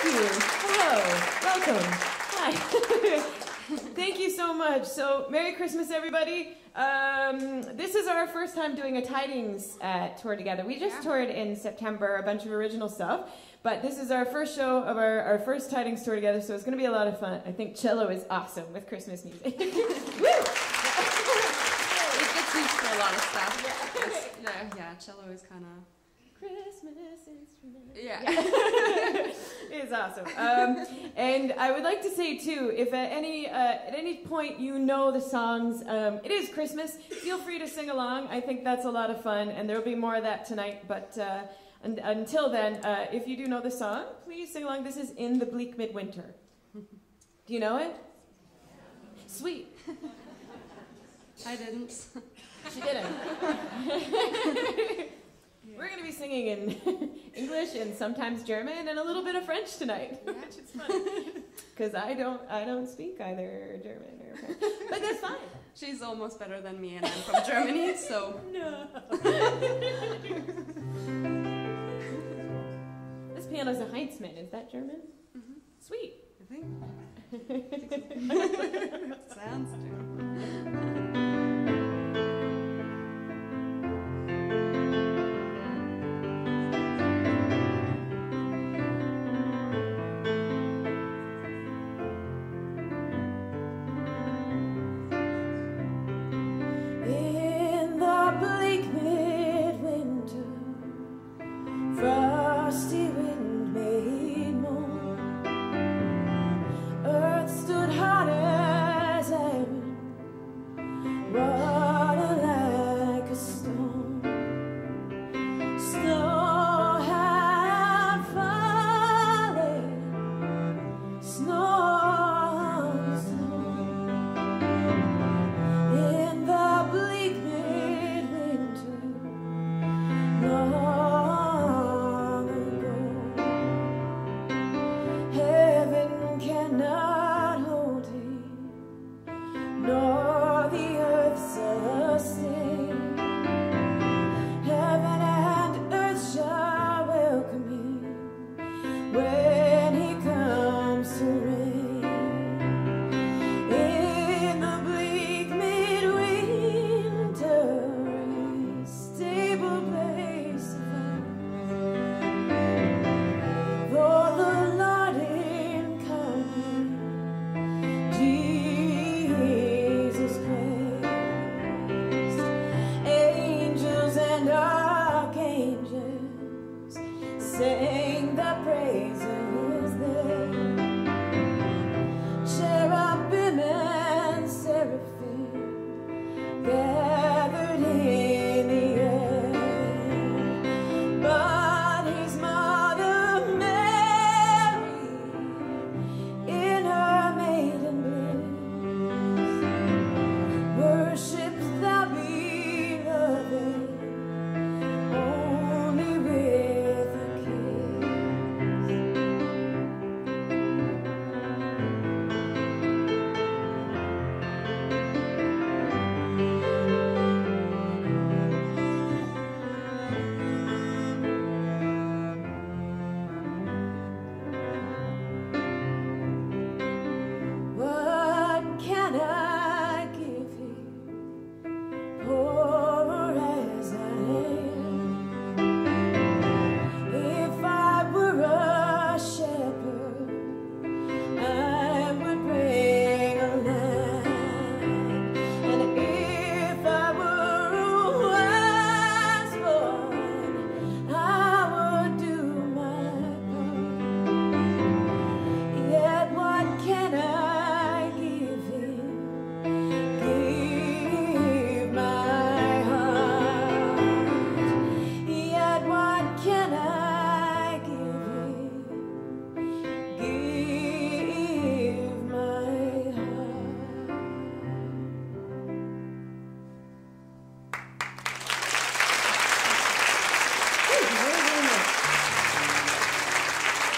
you. Hello. Welcome. Hi. Thank you so much. So, Merry Christmas, everybody. This is our first time doing a Tidings tour together. We just toured in September, a bunch of original stuff. But this is our first show of our first Tidings tour together, so it's going to be a lot of fun. I think cello is awesome with Christmas music. Woo! It gets used for a lot of stuff. Yeah, cello is kind of... Christmas instrument. Yeah. It's awesome. And I would like to say, too, if at any point you know the songs, it is Christmas, feel free to sing along. I think that's a lot of fun, and there will be more of that tonight. But until then, if you do know the song, please sing along. This is In the Bleak Midwinter. Do you know it? Sweet. I didn't. She didn't. We're going to be singing in English and sometimes German and a little bit of French tonight, which is fun. Because I don't speak either German or French, but that's fine. She's almost better than me, and I'm from Germany, so... No. This piano's a Heinzmann. Is that German? Mm-hmm. Sweet. I think. Sounds German. Say